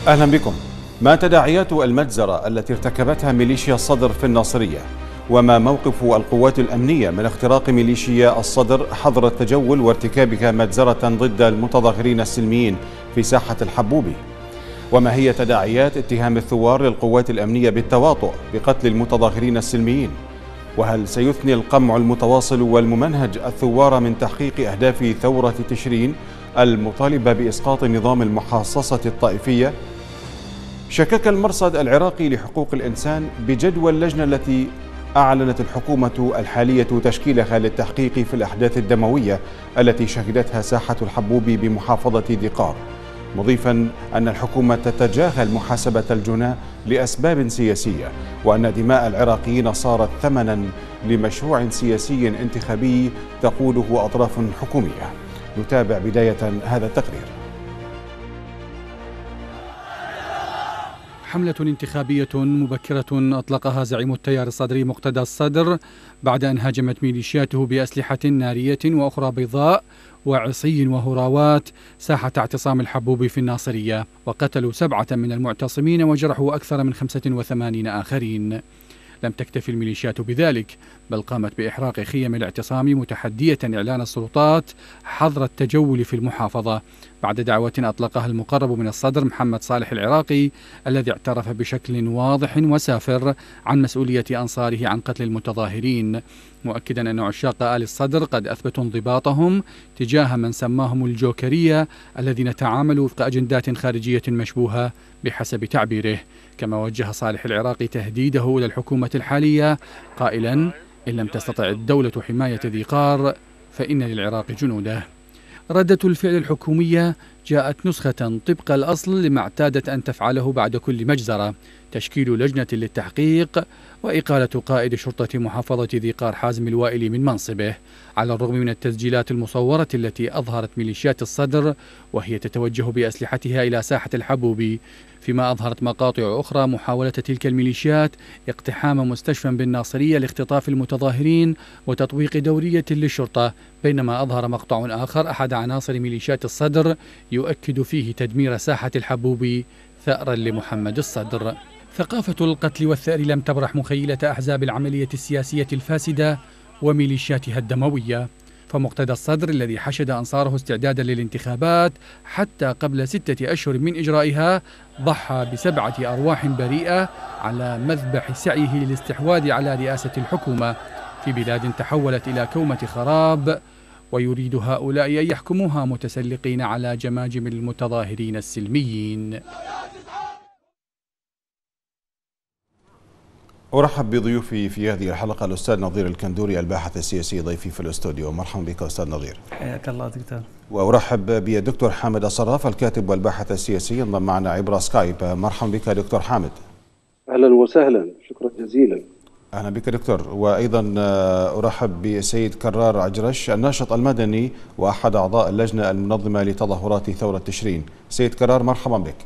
أهلا بكم. ما تداعيات المجزرة التي ارتكبتها ميليشيا الصدر في الناصرية؟ وما موقف القوات الأمنية من اختراق ميليشيا الصدر حظر التجول وارتكابها مجزرة ضد المتظاهرين السلميين في ساحة الحبوبي؟ وما هي تداعيات اتهام الثوار للقوات الأمنية بالتواطؤ بقتل المتظاهرين السلميين؟ وهل سيثني القمع المتواصل والممنهج الثوار من تحقيق أهداف ثورة تشرين المطالبة بإسقاط نظام المحاصصة الطائفية؟ شكك المرصد العراقي لحقوق الإنسان بجدوى اللجنة التي أعلنت الحكومة الحالية تشكيلها للتحقيق في الأحداث الدموية التي شهدتها ساحة الحبوب بمحافظة ذي قار، مضيفا أن الحكومة تتجاهل محاسبة الجناة لأسباب سياسية، وأن دماء العراقيين صارت ثمنا لمشروع سياسي انتخابي تقوده أطراف حكومية. نتابع بداية هذا التقرير. حملة انتخابية مبكرة أطلقها زعيم التيار الصدري مقتدى الصدر بعد أن هاجمت ميليشياته بأسلحة نارية وأخرى بيضاء وعصي وهراوات ساحة اعتصام الحبوب في الناصرية، وقتلوا 7 من المعتصمين وجرحوا أكثر من 85 آخرين. لم تكتفي الميليشيات بذلك، بل قامت بإحراق خيم الاعتصام متحدية إعلان السلطات حظر التجول في المحافظة بعد دعوة أطلقها المقرب من الصدر محمد صالح العراقي، الذي اعترف بشكل واضح وسافر عن مسؤولية أنصاره عن قتل المتظاهرين، مؤكدا أن عشاق آل الصدر قد أثبتوا انضباطهم تجاه من سماهم الجوكرية الذين تعاملوا وفق أجندات خارجية مشبوهة بحسب تعبيره. كما وجه صالح العراقي تهديده إلى الحكومة الحالية قائلا: إن لم تستطع الدولة حماية ذي قار فإن للعراق جنوده. ردة الفعل الحكومية جاءت نسخة طبق الأصل لما اعتادت أن تفعله بعد كل مجزرة: تشكيل لجنة للتحقيق وإقالة قائد شرطة محافظة ذي قار حازم الوائلي من منصبه، على الرغم من التسجيلات المصورة التي أظهرت ميليشيات الصدر وهي تتوجه بأسلحتها إلى ساحة الحبوب، فيما أظهرت مقاطع أخرى محاولة تلك الميليشيات اقتحام مستشفى بالناصرية لاختطاف المتظاهرين وتطويق دورية للشرطة، بينما أظهر مقطع آخر أحد عناصر ميليشيات الصدر يؤكد فيه تدمير ساحة الحبوب ثأرا لمحمد الصدر. ثقافة القتل والثأر لم تبرح مخيلة أحزاب العملية السياسية الفاسدة وميليشياتها الدموية، فمقتدى الصدر الذي حشد أنصاره استعدادا للانتخابات حتى قبل 6 أشهر من إجرائها ضحى ب7 أرواح بريئة على مذبح سعيه للاستحواذ على رئاسة الحكومة في بلاد تحولت إلى كومة خراب، ويريد هؤلاء أن يحكموها متسلقين على جماجم المتظاهرين السلميين. أرحب بضيوفي في هذه الحلقة الأستاذ نظير الكندوري الباحث السياسي ضيفي في الاستوديو. مرحبا بك أستاذ نظير. حياك الله دكتور. وأرحب بالدكتور حامد الصراف الكاتب والباحث السياسي انضم معنا عبر سكايب. مرحبا بك دكتور حامد. أهلا وسهلا، شكرا جزيلا. أهلا بك دكتور. وأيضا أرحب بسيد كرار عجرش الناشط المدني وأحد أعضاء اللجنة المنظمة لتظاهرات ثورة تشرين. سيد كرار مرحبا بك.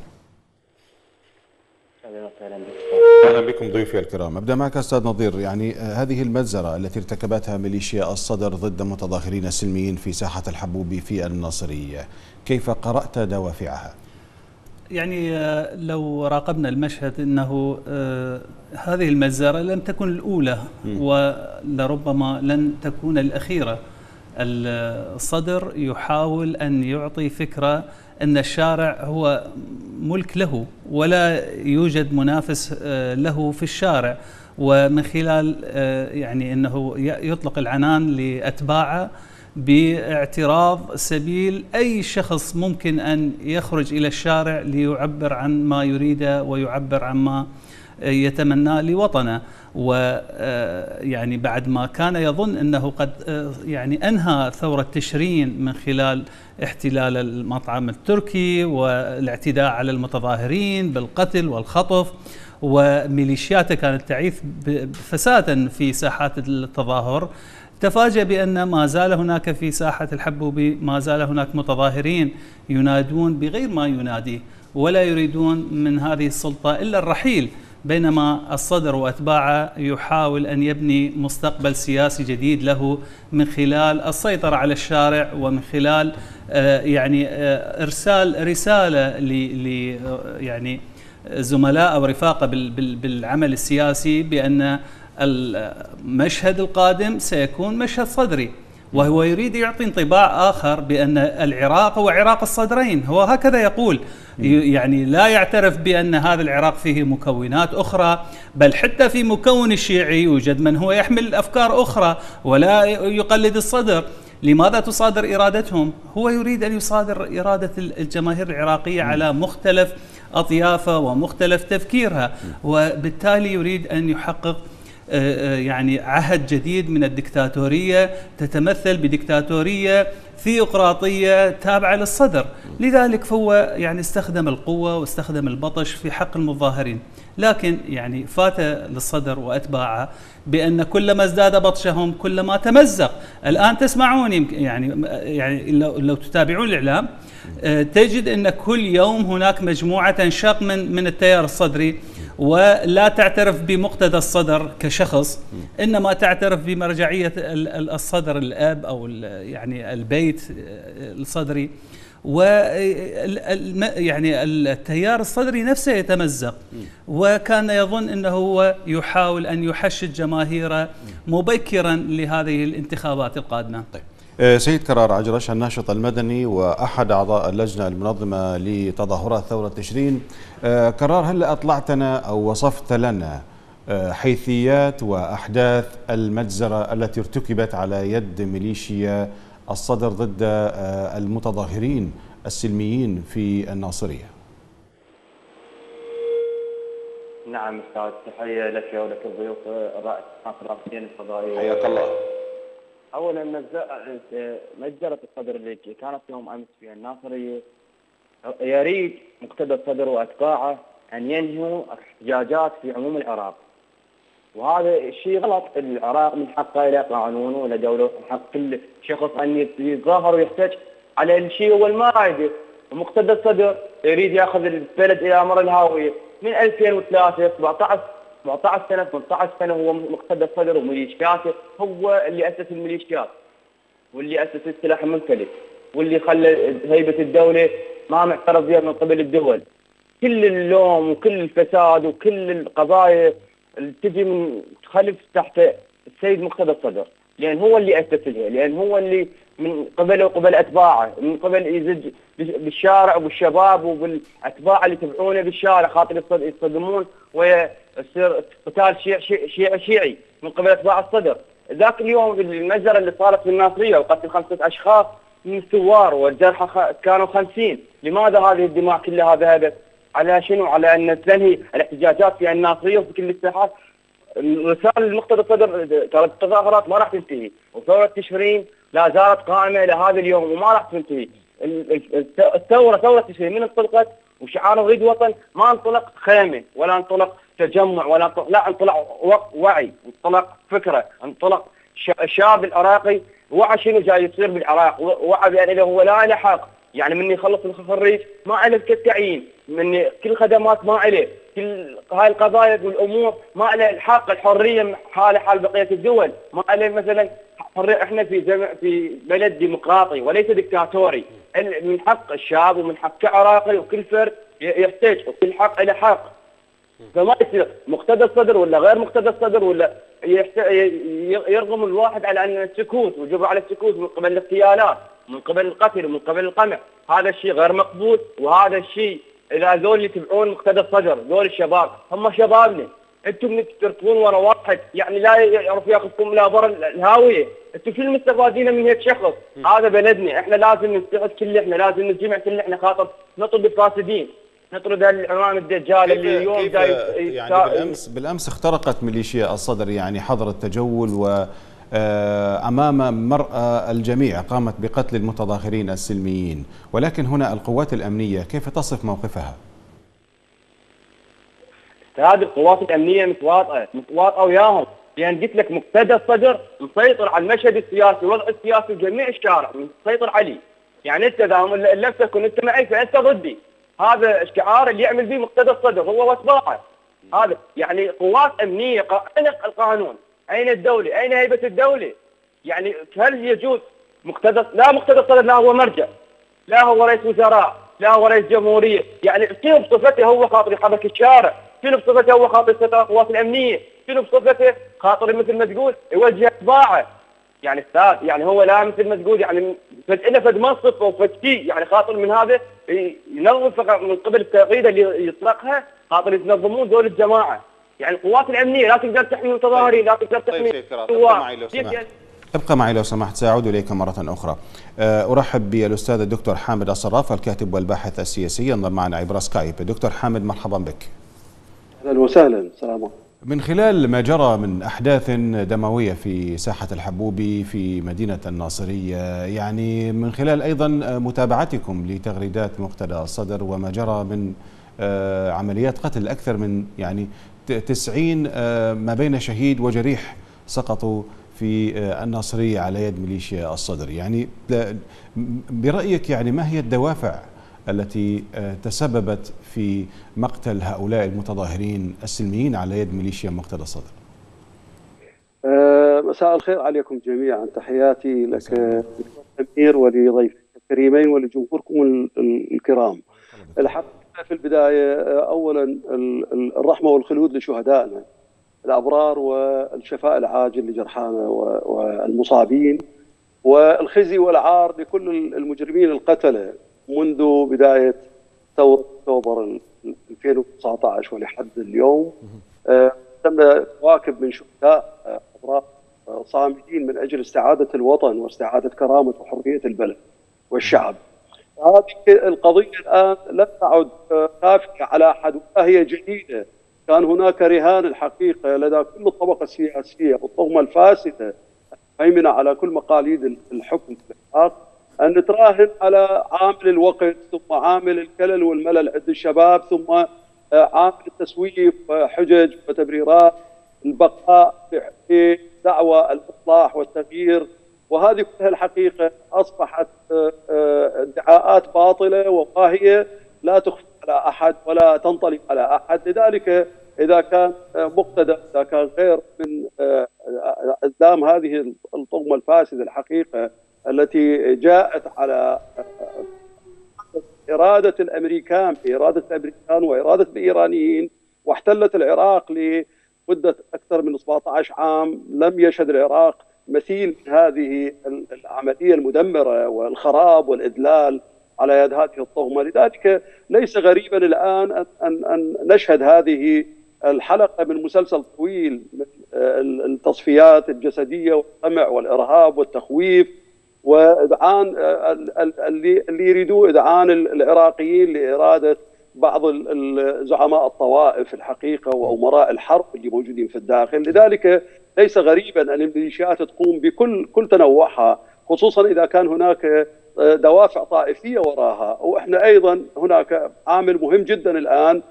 أهلا بكم ضيوفي الكرام. أبدأ معك أستاذ نظير، يعني هذه المجزرة التي ارتكبتها ميليشيا الصدر ضد متظاهرين سلميين في ساحة الحبوب في الناصرية، كيف قرأت دوافعها؟ يعني لو راقبنا المشهد أنه هذه المجزرة لم تكن الأولى ولربما لن تكون الأخيرة. الصدر يحاول أن يعطي فكرة أن الشارع هو ملك له ولا يوجد منافس له في الشارع، ومن خلال يعني أنه يطلق العنان لأتباعه باعتراض سبيل أي شخص ممكن أن يخرج إلى الشارع ليعبر عن ما يريده ويعبر عن ما يتمناه لوطنه. ويعني بعد ما كان يظن أنه قد يعني أنهى ثورة تشرين من خلال احتلال المطعم التركي والاعتداء على المتظاهرين بالقتل والخطف، وميليشياته كانت تعيث فسادا في ساحات التظاهر، تفاجأ بأن ما زال هناك في ساحة الحبوب ما زال هناك متظاهرين ينادون بغير ما ينادي ولا يريدون من هذه السلطة إلا الرحيل بينما الصدر وأتباعه يحاول أن يبني مستقبل سياسي جديد له من خلال السيطرة على الشارع، ومن خلال إرسال رسالة يعني زملاء أو رفاقه بالعمل السياسي بأن المشهد القادم سيكون مشهد صدري، وهو يريد يعطي انطباع آخر بأن العراق هو عراق الصدرين. هو هكذا يقول، يعني لا يعترف بأن هذا العراق فيه مكونات أخرى، بل حتى في مكون الشيعي يوجد من هو يحمل أفكار أخرى ولا يقلد الصدر. لماذا تصادر إرادتهم؟ هو يريد أن يصادر إرادة الجماهير العراقية على مختلف أطيافها ومختلف تفكيرها، وبالتالي يريد أن يحقق يعني عهد جديد من الدكتاتورية تتمثل بدكتاتورية ثيوقراطية تابعة للصدر. لذلك فهو يعني استخدم القوة واستخدم البطش في حق المظاهرين، لكن يعني فات للصدر وأتباعه بأن كلما ازداد بطشهم كلما تمزق. الآن تسمعون يعني لو تتابعون الإعلام تجد أن كل يوم هناك مجموعة تنشق من التيار الصدري، ولا تعترف بمقتدى الصدر كشخص، إنما تعترف بمرجعية الصدر الأب أو يعني البيت الصدري، يعني التيار الصدري نفسه يتمزق، وكان يظن أنه هو يحاول أن يحشد جماهيره مبكرا لهذه الانتخابات القادمة. طيب. سيد كرار عجرش، الناشط المدني وأحد أعضاء اللجنة المنظمة لتظاهرات ثورة تشرين، كرار، هل أطلعتنا أو وصفت لنا حيثيات وأحداث المجزرة التي ارتكبت على يد ميليشيا الصدر ضد المتظاهرين السلميين في الناصرية؟ نعم أستاذ، تحية لك ولك الضيوف الرائد الرئيسين الفضائية. حياك الله. أولا مجزرة الصدر اللي كانت يوم أمس في الناصرية، يريد مقتدى الصدر وأتباعه أن ينهوا احتجاجات في عموم العراق، وهذا الشيء غلط. العراق من حقه إلى قانون ولا دولة، من حق كل شخص أن يتظاهر ويحتج على الشيء هو المائدة. ومقتدى الصدر يريد يأخذ البلد إلى أمر الهاوية من 2003 17 سنة 18 سنة. هو مقتدى الصدر وميليشياته هو اللي أسس الميليشيات واللي أسس السلاح المنفلت واللي خلى هيبة الدولة ما معترف بها من قبل الدول. كل اللوم وكل الفساد وكل القضايا اللي تجي من خلف تحت السيد مقتدى الصدر، لأن هو اللي أسس لها، لأن هو اللي من قبله وقبل أتباعه، من قبل يزج بالشارع وبالشباب وبالأتباع اللي يتبعونه بالشارع خاطر يصطدمون ويصير قتال شيعي من قبل أتباع الصدر. ذاك اليوم المجزرة اللي صارت في الناصرية وقتل 5 أشخاص من الثوار والجرحى كانوا 50. لماذا هذه الدماء كلها ذهبت؟ على شنو؟ على أن تنهي الاحتجاجات في الناصرية وفي كل الساحات. رسالة المقتدى الصدر ترى التظاهرات ما راح تنتهي، وثورة تشرين لا زالت قائمة إلى هذا اليوم وما راح تنتهي. ثورة تشرين من انطلقت وشعار نريد وطن، ما انطلق خيمة ولا انطلق تجمع ولا انطلق، لا انطلق وعي، انطلق فكرة، انطلق الشعب العراقي وعى شنو جاي يصير بالعراق، وعى بأن له هو لا له حق. يعني من يخلص الخريج ما له التعيين، من كل خدمات ما له، كل هاي القضايا والامور ما له الحق، الحريه حال بقيه الدول ما له. مثلا حريه، احنا في بلد ديمقراطي وليس دكتاتوري، من حق الشعب ومن حق كعراقي وكل فرد يحتاج، وكل حق له حق. فما يصير مقتدى الصدر ولا غير مقتدى الصدر ولا يرغم الواحد على ان السكوت والجبر على السكوت من قبل الاغتيالات، من قبل القتل ومن قبل القمع. هذا الشيء غير مقبول، وهذا الشيء اذا ذول اللي يتبعون مقتدى الصدر ذول الشباب هم شبابنا، انتم تركضون ورا واحد يعني لا يعرف ياخذكم لا برا الهاويه، انتم شو المستفادين من هيك شخص؟ هذا بلدنا، احنا لازم نستعد كل، احنا لازم نجمع كل، احنا خاطر نطرد الفاسدين، نطرد العمام الدجال اللي اليوم جاي يعني بالامس اخترقت ميليشيا الصدر يعني حظر التجول، و أمام مرأى الجميع قامت بقتل المتظاهرين السلميين، ولكن هنا القوات الأمنية كيف تصف موقفها؟ هذه القوات الأمنية متواطئة وياهم، لأن قلت لك مقتدى الصدر مسيطر على المشهد السياسي والوضع السياسي جميع الشارع مسيطر عليه. يعني أنت إذا لم تكن أنت معي فأنت ضدي، هذا الشعار اللي يعمل به مقتدى الصدر هو واتباعه. هذا يعني قوات امنيه، اين القانون؟ اين الدوله؟ اين هيبه الدوله؟ يعني هل يجوز لا مقتدى الصدر لا هو مرجع، لا هو رئيس وزراء، لا هو رئيس جمهوريه، يعني شنو بصفته هو خاطر يحرك الشارع؟ شنو بصفته هو خاطر يستدعي القوات الامنيه؟ شنو بصفته خاطر مثل ما تقول يوجه اتباعه؟ يعني استاذ، يعني هو لا مثل ما تقول يعني له فد منصب او فد شيء، يعني خاطر من هذا ينظم فقط من قبل التغريده اللي يطلقها خاطر يتنظمون ذول الجماعه. يعني القوات الامنيه لا تقدر تحمي المتظاهرين، لا تقدر تحمي ابقى معي لو سمحت، سأعود إليك مرة أخرى. أرحب بالأستاذ الدكتور حامد الصراف الكاتب والباحث السياسي، ينضم معنا عبر سكايب. دكتور حامد مرحبا بك. أهلا وسهلا. السلام عليكم. من خلال ما جرى من أحداث دموية في ساحة الحبوبي في مدينة الناصرية، يعني من خلال أيضا متابعتكم لتغريدات مقتدى الصدر وما جرى من عمليات قتل أكثر من يعني 90 ما بين شهيد وجريح سقطوا في الناصرية على يد ميليشيا الصدر، يعني برأيك يعني ما هي الدوافع التي تسببت في مقتل هؤلاء المتظاهرين السلميين على يد ميليشيا مقتدى الصدر؟ مساء الخير عليكم جميعا، تحياتي لك أمير ولضيفك الكريمين ولجمهوركم الكرام. الحقيقة في البداية أولا الرحمة والخلود لشهدائنا الأبرار والشفاء العاجل لجرحانا والمصابين، والخزي والعار لكل المجرمين القتلة منذ بداية ثورة أكتوبر 2019 ولحد اليوم. تم كواكب من شهداء أبرار صامدين من أجل استعادة الوطن واستعادة كرامة وحرية البلد والشعب. هذه القضية الآن لم تعد خافية على أحد ولا هي جديدة. كان هناك رهان الحقيقة لدى كل الطبقة السياسية والطغمة الفاسدة المهيمنة على كل مقاليد الحكم في العراق أن نتراهن على عامل الوقت، ثم عامل الكلل والملل عند الشباب، ثم عامل التسويف وحجج وتبريرات البقاء في دعوى الإصلاح والتغيير. وهذه كلها الحقيقة أصبحت ادعاءات باطلة وواهية لا تخفى على أحد ولا تنطلي على أحد. لذلك إذا كان مقتدى، إذا كان غير من قدام هذه الطغمة الفاسدة الحقيقة التي جاءت على إرادة الأمريكان بإرادة الأمريكان وإرادة الإيرانيين، واحتلت العراق لمدة أكثر من 17 عام، لم يشهد العراق مثيل هذه العملية المدمرة والخراب والإذلال على يد هذه الطغمة. لذلك ليس غريبا الآن أن نشهد هذه الحلقة من مسلسل طويل من التصفيات الجسدية والقمع والإرهاب والتخويف وإذعان اللي يريدوا إذعان العراقيين لإرادة بعض زعماء الطوائف الحقيقة وأمراء الحرب اللي موجودين في الداخل. لذلك ليس غريبا أن الميليشيات تقوم بكل تنوعها، خصوصا إذا كان هناك دوافع طائفية وراها. وإحنا أيضا هناك عامل مهم جدا الآن،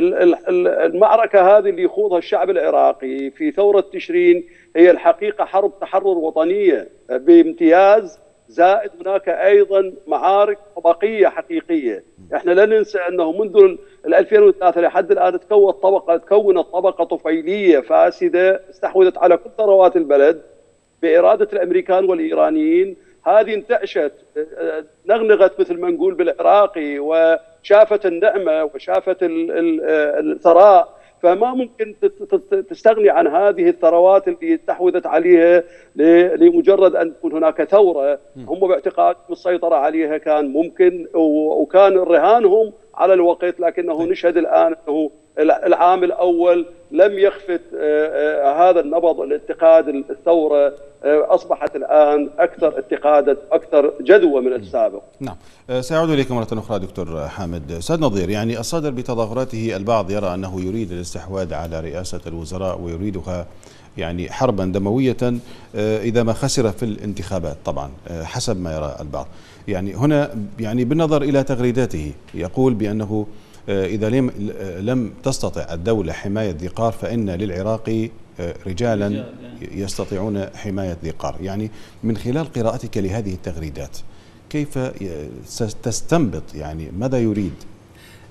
المعركة هذه اللي يخوضها الشعب العراقي في ثورة تشرين هي الحقيقة حرب تحرر وطنية بامتياز، زائد هناك أيضا معارك طبقية حقيقية. احنا لا ننسى أنه منذ 2003 لحد الآن تكونت طبقة طفيلية فاسدة استحوذت على كل ثروات البلد بإرادة الأمريكان والإيرانيين. هذه انتعشت، نغنغت مثل ما نقول بالعراقي، وشافت النعمة وشافت الثراء، فما ممكن تستغني عن هذه الثروات اللي استحوذت عليها لمجرد أن تكون هناك ثورة. هم باعتقادهم السيطرة عليها كان ممكن، وكان رهانهم على الوقت، لكنه نشهد الآن أنه العام الأول لم يخفت هذا النبض الاتقاد الثورة، أصبحت الآن أكثر اتقادا أكثر جدوى من السابق. نعم، سأعود إليك مرة أخرى دكتور حامد. أستاذ نظير، يعني الصدر بتظاهراته البعض يرى أنه يريد الاستحواذ على رئاسة الوزراء ويريدها يعني حربا دموية إذا ما خسر في الانتخابات، طبعا حسب ما يرى البعض. يعني هنا يعني بالنظر إلى تغريداته يقول بأنه إذا لم تستطع الدولة حماية ذي قار فإن للعراق رجالا يستطيعون حماية ذي قار. يعني من خلال قراءتك لهذه التغريدات كيف تستنبط يعني ماذا يريد؟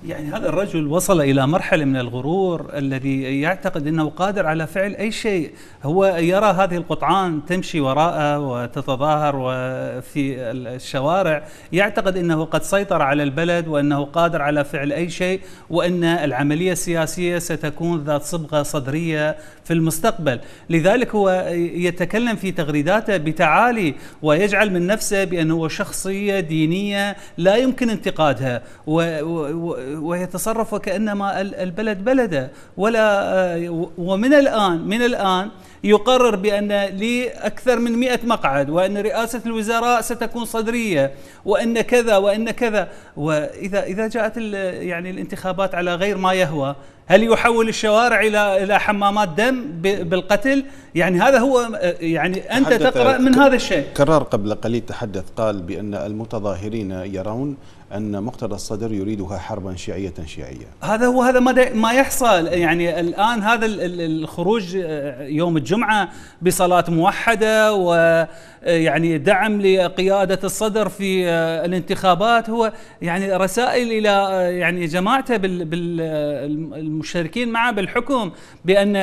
يعني هذا الرجل وصل إلى مرحلة من الغرور الذي يعتقد أنه قادر على فعل أي شيء. هو يرى هذه القطعان تمشي وراءه وتتظاهر في الشوارع، يعتقد أنه قد سيطر على البلد وأنه قادر على فعل أي شيء، وأن العملية السياسية ستكون ذات صبغة صدرية في المستقبل. لذلك هو يتكلم في تغريداته بتعالي ويجعل من نفسه بأنه شخصية دينية لا يمكن انتقادها، ويتصرف وكأنما البلد بلده. ومن الآن يقرر بأن لي أكثر من 100 مقعد، وأن رئاسة الوزراء ستكون صدرية، وأن كذا وأن كذا. وإذا جاءت يعني الانتخابات على غير ما يهوى، هل يحول الشوارع إلى حمامات دم بالقتل؟ يعني هذا هو، يعني أنت تقرأ من هذا الشيء. كرار قبل قليل تحدث، قال بأن المتظاهرين يرون أن مقتدى الصدر يريدها حربا شيعية. هذا ما يحصل. يعني الآن هذا الخروج يوم الجمعة بصلاة موحدة ويعني دعم لقيادة الصدر في الانتخابات هو يعني رسائل إلى يعني جماعته بالمشاركين معه بالحكم بأن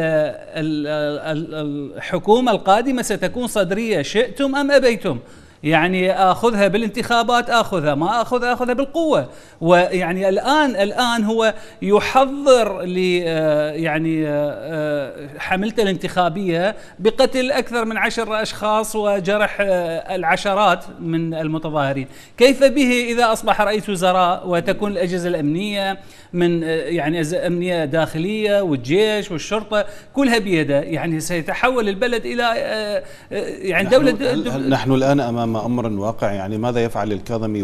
الحكومة القادمة ستكون صدرية شئتم أم أبيتم. يعني آخذها بالانتخابات، آخذها ما آخذها بالقوة. ويعني الآن هو يحضر ل يعني حملته الانتخابية بقتل أكثر من 10 أشخاص وجرح العشرات من المتظاهرين. كيف به إذا أصبح رئيس وزراء وتكون الأجهزة الأمنية من يعني أمنية داخلية والجيش والشرطة كلها بيده؟ يعني سيتحول البلد إلى يعني دولة. نحن الآن أمام أمر واقع. يعني ماذا يفعل الكاظمي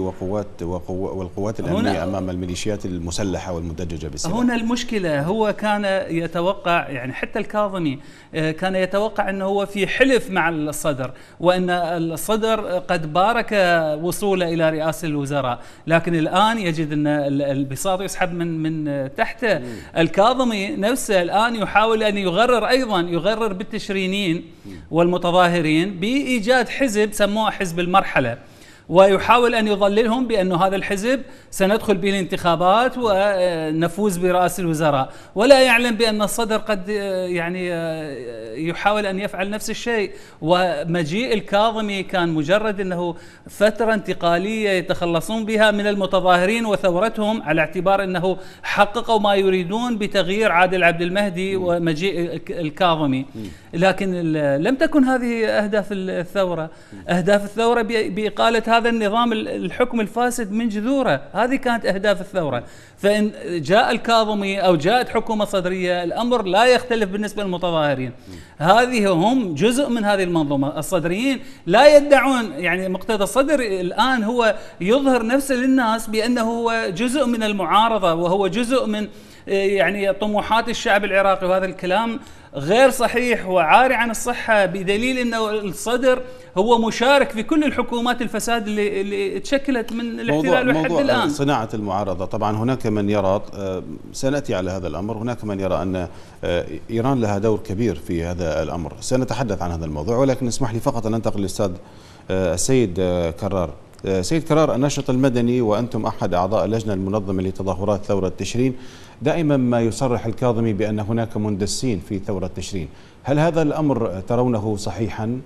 والقوات الأمنية أمام الميليشيات المسلحة والمدججة بالسلاح؟ هنا المشكلة. هو كان يتوقع، يعني حتى الكاظمي كان يتوقع أنه هو في حلف مع الصدر، وأن الصدر قد بارك وصوله إلى رئاسة الوزراء، لكن الآن يجد أن البساط يسحب من تحته. الكاظمي نفسه الآن يحاول أن يغرر بالتشرينين والمتظاهرين بإيجاد حزب سموه حزب المرحلة، ويحاول أن يضللهم بأن هذا الحزب سندخل به الانتخابات ونفوز برئاسة الوزراء، ولا يعلم بأن الصدر قد يعني يحاول أن يفعل نفس الشيء. ومجيء الكاظمي كان مجرد أنه فترة انتقالية يتخلصون بها من المتظاهرين وثورتهم، على اعتبار أنه حققوا ما يريدون بتغيير عادل عبد المهدي ومجيء الكاظمي. لكن لم تكن هذه أهداف الثورة. أهداف الثورة بإقالة هذا النظام الحكم الفاسد من جذوره، هذه كانت أهداف الثورة. فإن جاء الكاظمي أو جاءت حكومة صدرية الأمر لا يختلف بالنسبة للمتظاهرين. هذه هم جزء من هذه المنظومة. الصدريين لا يدعون، يعني مقتدى الصدر الآن هو يظهر نفسه للناس بأنه هو جزء من المعارضة وهو جزء من يعني طموحات الشعب العراقي، وهذا الكلام غير صحيح وعاري عن الصحة، بدليل أنه الصدر هو مشارك في كل الحكومات الفساد اللي تشكلت من الاحتلال لحد الآن. موضوع صناعة المعارضة، طبعا هناك من يرى، سنأتي على هذا الأمر، هناك من يرى أن إيران لها دور كبير في هذا الأمر، سنتحدث عن هذا الموضوع، ولكن اسمح لي فقط أن أنتقل للأستاذ السيد كرار. سيد كرار، الناشط المدني وأنتم أحد أعضاء اللجنة المنظمة لتظاهرات ثورة تشرين، دائما ما يصرح الكاظمي بأن هناك مندسين في ثورة تشرين، هل هذا الأمر ترونه صحيحا؟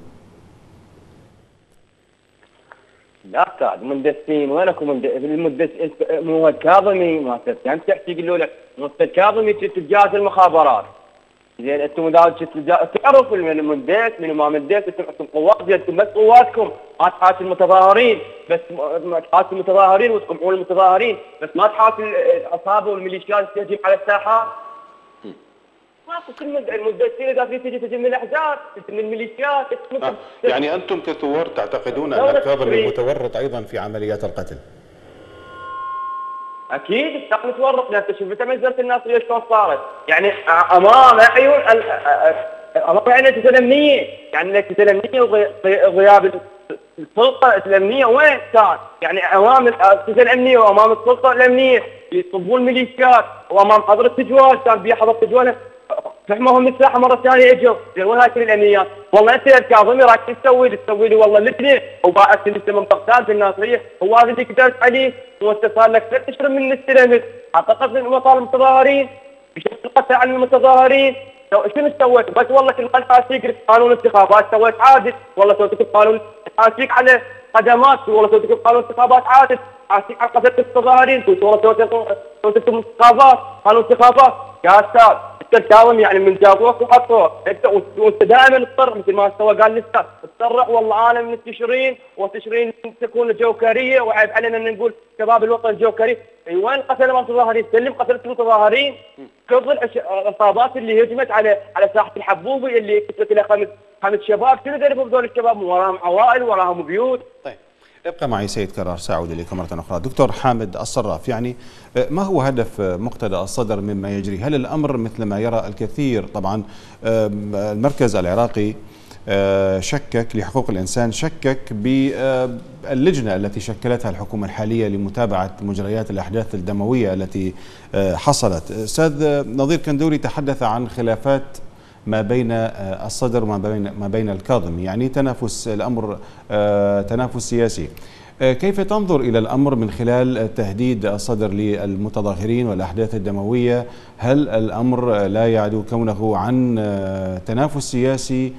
لا أستاذ، مندسين وينكم المندس؟ مو الكاظمي ما يعني تحكي يقولوا لك الكاظمي تجارة المخابرات. زين انتم تعرفوا من المندس من ما مندس، انتم قوات، انتم بس قواتكم ما تحاسب المتظاهرين، بس تحاسب المتظاهرين وتقمعون المتظاهرين، بس ما تحاسب العصابه والميليشيات تهجم على الساحات. ماكو كل المندسين اذا في تجي من الاحزاب، من الميليشيات. يعني انتم كثوار تعتقدون ان الكاظمي متورط ايضا في عمليات القتل؟ اكيد متورط. انت شوف منزله الناصريه شلون صارت، يعني امام عيون الاجهزه الامنيه، يعني الاجهزه الامنيه وغياب السلطه الامنيه وين كان؟ يعني امام الاجهزه الامنيه وامام السلطه الامنيه يصبون الميليشيات، وامام حضره التجوال كان بيحضر تجواله فحموهم الساحه مره ثانيه اجوا وين هاي الامنيات؟ والله انت يا الكاظمي راك تسوي لي والله الاثنين وباعت انت من بغداد بالناصريه، هو هذا اللي قدرت عليه وانت صار لك 3 اشهر من استلمت، اعتقد من مطالب المتظاهرين بشكل عن المتظاهرين. شنو سويت؟ بس والله كل حاسيك قانون انتخابات سويت عادل، والله سويت قانون حاسيك على خدمات، والله سويت قانون انتخابات عادل، حاسيك على قضيه المتظاهرين، والله سويت انتخابات قانون انتخابات. يا استاذ انت الكاظم يعني من جابوك وحطوك وانت دائما تصرح مثل ما سوى قال الاستاذ تصرح والله انا من التشرين وتشرين تكون جوكريه وعيب علينا ان نقول شباب الوطن جوكري. وين قتل المتظاهرين؟ سلم قتلت المتظاهرين قبل العصابات اللي هجمت على ساحه الحبوبي اللي قتلت لها 5 شباب. شنو ذنبهم هذول الشباب؟ وراهم عوائل وراهم بيوت. طيب ابقى معي سيد كرار، سأعود إليك مرة أخرى. دكتور حامد الصراف، يعني ما هو هدف مقتدى الصدر مما يجري؟ هل الأمر مثل ما يرى الكثير؟ طبعا المركز العراقي شكك لحقوق الإنسان شكك باللجنة التي شكلتها الحكومة الحالية لمتابعة مجريات الأحداث الدموية التي حصلت. أستاذ نظير كندوري تحدث عن خلافات ما بين الصدر وما بين الكاظمي، يعني تنافس الأمر تنافس سياسي. كيف تنظر إلى الأمر من خلال تهديد الصدر للمتظاهرين والأحداث الدموية؟ هل الأمر لا يعدو كونه عن تنافس سياسي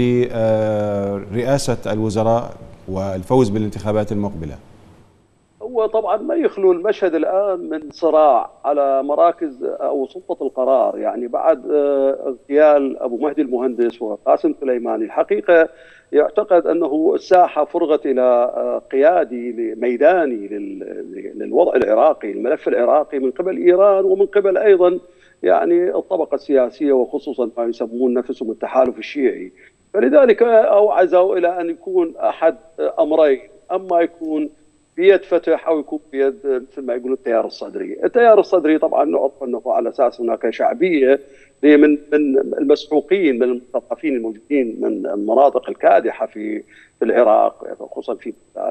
لرئاسة الوزراء والفوز بالانتخابات المقبلة؟ هو طبعا ما يخلو المشهد الآن من صراع على مراكز أو سلطة القرار، يعني بعد اغتيال أبو مهدي المهندس وقاسم سليماني الحقيقة يعتقد أنه الساحة فرغت إلى قيادي ميداني للوضع العراقي، الملف العراقي من قبل إيران ومن قبل أيضا يعني الطبقة السياسية وخصوصا ما يسمون نفسهم التحالف الشيعي. فلذلك أوعزوا إلى أن يكون أحد أمرين، أما يكون بيد فتح او يكون بيد مثل ما يقولون التيار الصدري. التيار الصدري طبعا نعرف انه على اساس هناك شعبيه من المسحوقين من المثقفين الموجودين من المناطق الكادحه في العراق خصوصا في بغداد،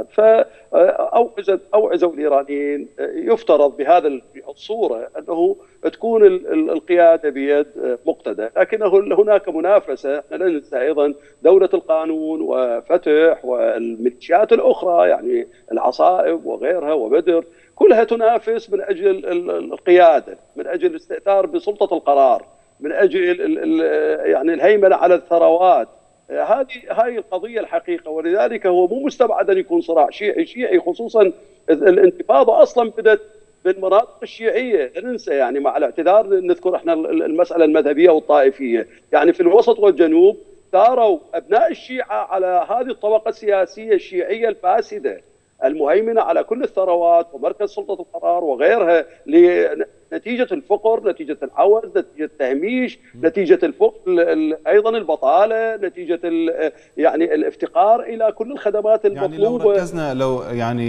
فاوعزوا الايرانيين. يفترض بهذا الصوره انه تكون القياده بيد مقتدى، لكنه هناك منافسه. لا ننسى ايضا دوله القانون وفتح والميليشيات الاخرى يعني العصائب وغيرها وبدر، كلها تنافس من اجل القياده، من اجل الاستئثار بسلطه القرار، من اجل يعني الهيمنه على الثروات. هذه القضيه الحقيقه، ولذلك هو مو مستبعد ان يكون صراع شيعي خصوصا الانتفاضه اصلا بدات بالمناطق الشيعيه. لا ننسى يعني مع الاعتذار نذكر احنا المساله المذهبيه والطائفيه، يعني في الوسط والجنوب ثاروا ابناء الشيعه على هذه الطبقه السياسيه الشيعيه الفاسده المهيمنه على كل الثروات ومركز سلطه القرار وغيرها، نتيجة الفقر، نتيجة العوز، نتيجة التهميش، نتيجة أيضا البطالة، نتيجة يعني الافتقار إلى كل الخدمات المطلوبة. يعني لو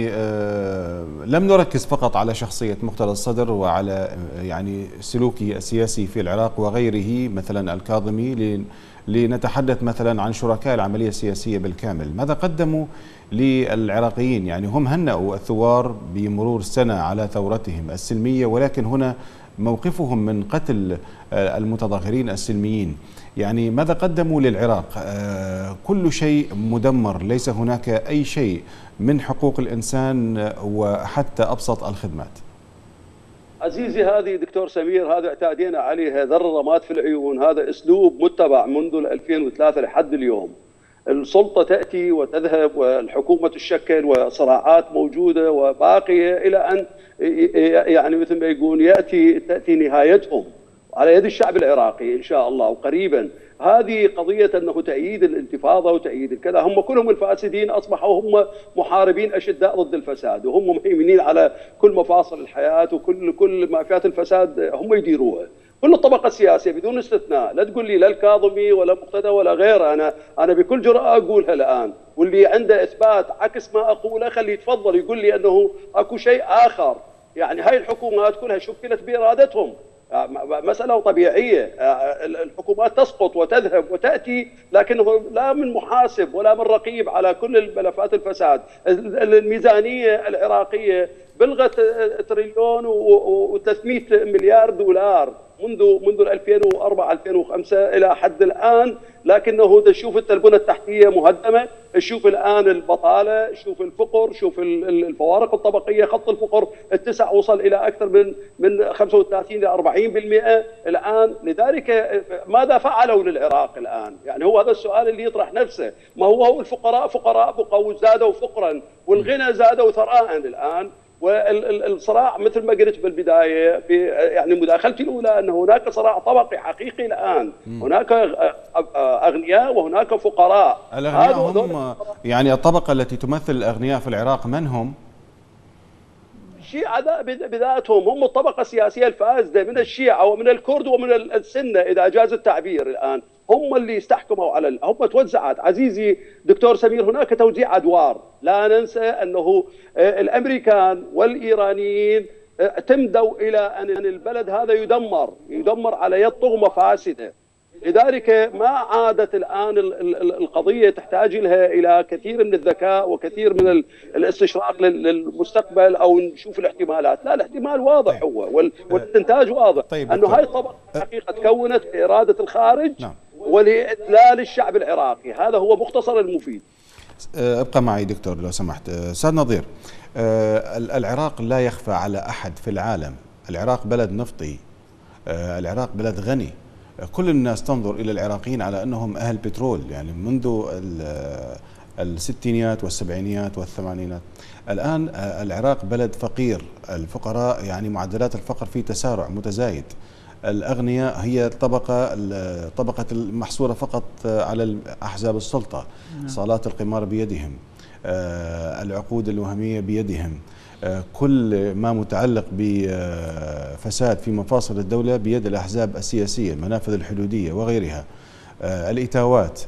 لم نركز فقط على شخصية مقتدى الصدر وعلى يعني سلوكه السياسي في العراق وغيره مثلا الكاظمي، لنتحدث مثلا عن شركاء العملية السياسية بالكامل. ماذا قدموا للعراقيين؟ يعني هم هنأوا الثوار بمرور سنة على ثورتهم السلمية، ولكن هنا موقفهم من قتل المتظاهرين السلميين. يعني ماذا قدموا للعراق؟ كل شيء مدمر، ليس هناك أي شيء من حقوق الإنسان وحتى أبسط الخدمات. عزيزي هذه دكتور سمير، هذا اعتادينا عليه، ذر الرماد في العيون، هذا أسلوب متبع منذ 2003 لحد اليوم. السلطة تأتي وتذهب والحكومة تشكل وصراعات موجودة وباقية إلى أن يعني مثل ما يقول تأتي نهايتهم على يد الشعب العراقي إن شاء الله وقريبا. هذه قضية أنه تأييد الانتفاضة وتأييد الكذا، هم كلهم الفاسدين أصبحوا هم محاربين أشداء ضد الفساد، وهم مهيمنين على كل مفاصل الحياة وكل ما فيها الفساد هم يديروها. كل الطبقة السياسية بدون استثناء، لا تقول لي لا الكاظمي ولا مقتدى ولا غيره، أنا بكل جرأة أقولها الآن، واللي عنده إثبات عكس ما أقوله خليه يتفضل يقول لي أنه أكو شيء آخر. يعني هاي الحكومات كلها شكلت بإرادتهم، مسألة طبيعية. الحكومات تسقط وتذهب وتأتي، لكنه لا من محاسب ولا من رقيب على كل الملفات الفساد. الميزانية العراقية بلغت $1,300 مليار منذ 2004 2005 الى حد الان، لكنه تشوف البنى التحتيه مهدمه، تشوف الان البطاله، شوف الفقر، شوف الفوارق الطبقيه، خط الفقر اتسع وصل الى اكثر من 35 الى 40% الان. لذلك ماذا فعلوا للعراق الان؟ يعني هو هذا السؤال اللي يطرح نفسه. ما هو الفقراء بقوا وزادوا فقرا، والغنى زادوا ثراء الان. والصراع مثل ما قلت بالبدايه في يعني مداخلتي الاولى ان هناك صراع طبقي حقيقي الان، هناك اغنياء وهناك فقراء. الاغنياء هم يعني الطبقه التي تمثل الاغنياء في العراق من هم؟ الشيعة بذاتهم هم الطبقة السياسية الفاسدة من الشيعة ومن الكرد ومن السنة إذا جاز التعبير. الآن هم اللي استحكموا هم توزعت. عزيزي دكتور سمير، هناك توزيع أدوار. لا ننسى أنه الأمريكان والإيرانيين تمدوا إلى أن البلد هذا يدمر على يد طغمة فاسدة. لذلك ما عادت الآن القضية تحتاج لها إلى كثير من الذكاء وكثير من الاستشراق للمستقبل أو نشوف الاحتمالات. لا، الاحتمال واضح هو والاستنتاج واضح. طيب أنه هاي الطبقة حقيقة تكونت بإرادة الخارج ولإذلال الشعب العراقي. هذا هو مختصر المفيد. ابقى معي دكتور لو سمحت. أستاذ نظير، العراق لا يخفى على أحد في العالم، العراق بلد نفطي، العراق بلد غني، كل الناس تنظر إلى العراقيين على أنهم أهل بترول، يعني منذ الستينيات والسبعينيات والثمانينات. الآن العراق بلد فقير، الفقراء يعني معدلات الفقر فيه تسارع متزايد، الأغنياء هي الطبقة المحصورة فقط على أحزاب السلطة، صالات القمار بيدهم، العقود الوهمية بيدهم، كل ما متعلق بفساد في مفاصل الدولة بيد الأحزاب السياسية، المنافذ الحدودية وغيرها، الإتاوات،